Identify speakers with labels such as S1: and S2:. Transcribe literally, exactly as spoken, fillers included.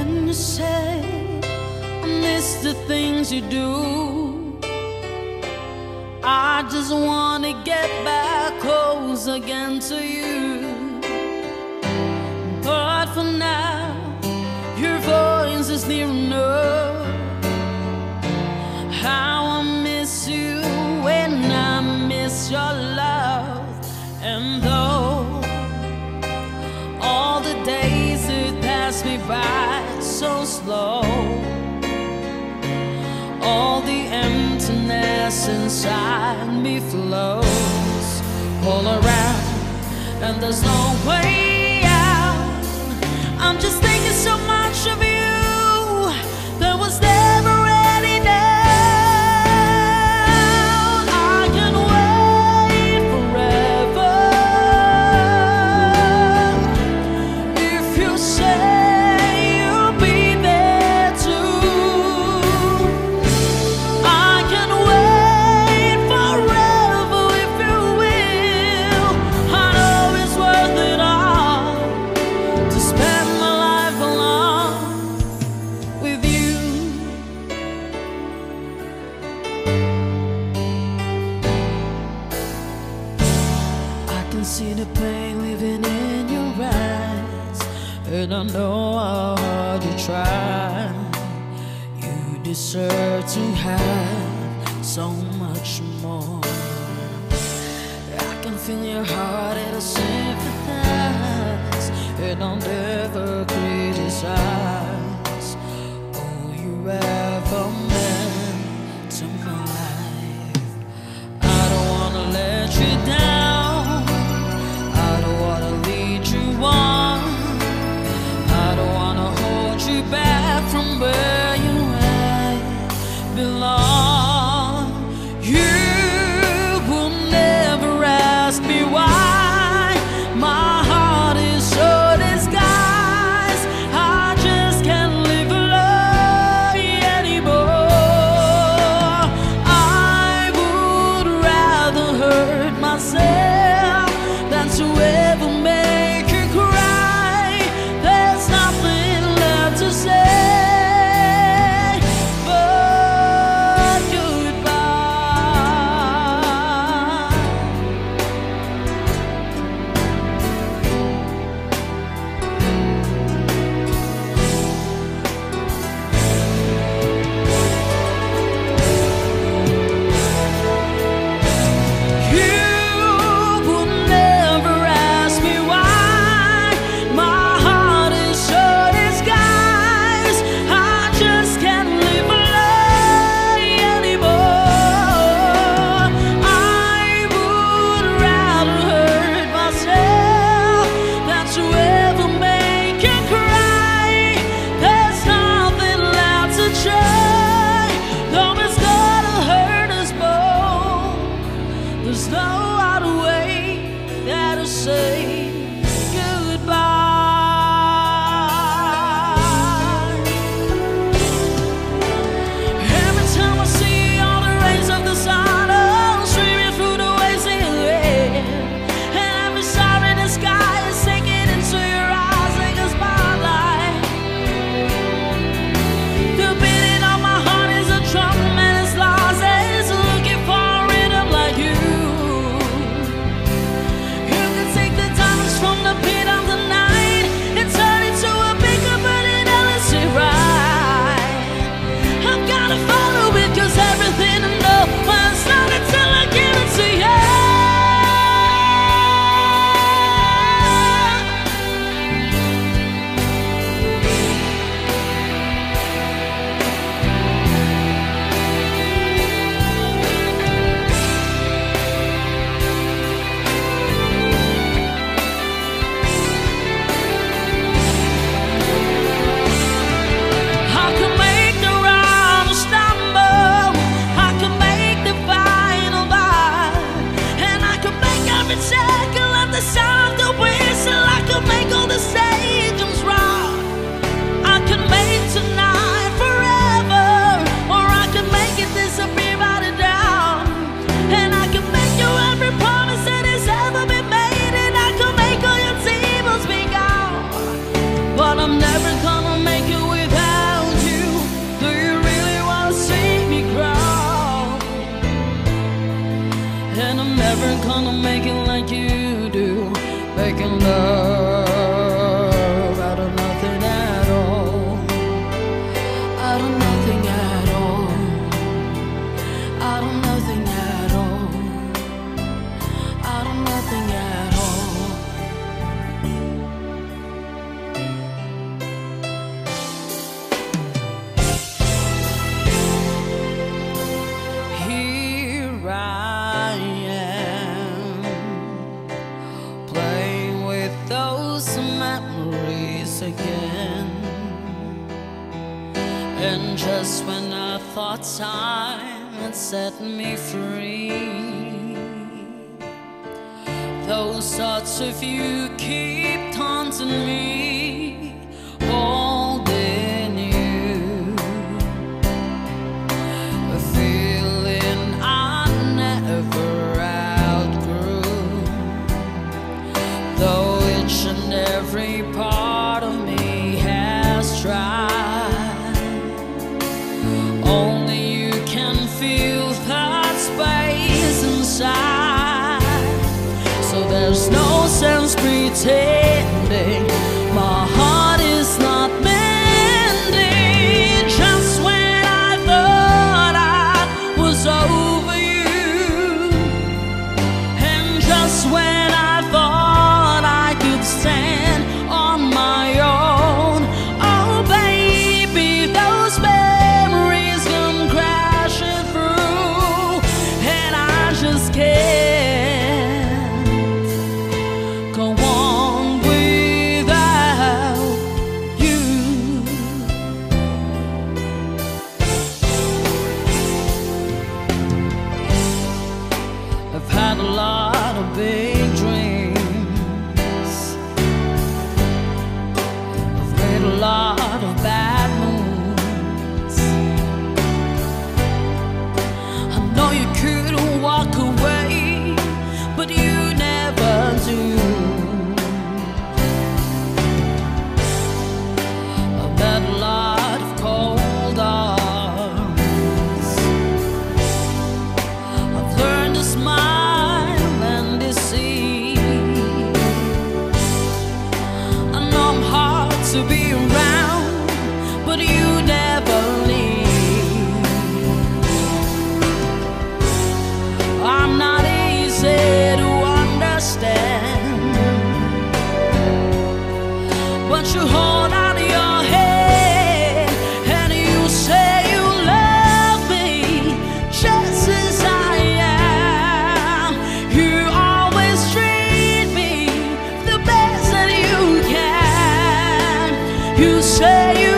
S1: when you say I miss the things you do. I just wanna get back close again to you. But for now, your voice is near enough. How I miss you when I miss your love. And though all the days that pass me by so slow, all the emptiness inside me flows all around, and there's no way out. I'm just thinking so much of you that was never any doubt. I can wait forever if you say you'll be there too. I can wait forever if you will. I know it's worth it all to spend my life alone with you. I can see the pain living in your eyes, and I know how hard you try. You deserve to have so much more. I can feel your heart and I sympathize, and I'll never criticize all you ever meant to my life. I don't wanna let you down, I don't wanna lead you on, I don't wanna hold you back from where you belong. You will never ask me why my heart is so disguised. I just can't live alone anymore. I would rather hurt myself than to ever make you cry. There's nothing left to say. There's no other way that to say goodbye. Every time I see all the rays of the sun oh, streaming through the waves in the air, and every star in the sky is sinking into your eyes like a spotlight. The beating of my heart is a drum and it's lost, and it's looking for a rhythm like you. From the pit of the night and turn it to a bigger burning endlessly right. I've gotta follow it, cause everything I know was not until I give it to you. Sound the whistle, I can make all the stadiums rock. I can make tonight forever, or I can make it disappear right down. And I can make you every promise that has ever been made, and I can make all your demons be gone. But I'm never gonna make it with fun of making like you do, making love out of nothing at all, out of nothing at all, out of nothing at all, out of nothing at all. Here I am, playing with those memories again. And just when I thought time had set me free, those thoughts of you keep taunting me, holding you, a feeling I never outgrew. Though each and every part of me has tried, only you can feel that space inside. So there's no sense pretending my heart is not mending. Just when I thought I was over you, and just when I thought I could stand on my own, oh baby, those memories come crashing through, and I just can't go on without you. I've had a lot of big dreams, I've made a lot of bad moves. I know you could walk away, but you never do. I've had a lot of cold arms, I've learned to smile and deceive. I know I'm hard to be around, but you never leave. I'm not easy to understand, but you hold out your head and you say you love me just as I am. You always treat me the best that you can. You say you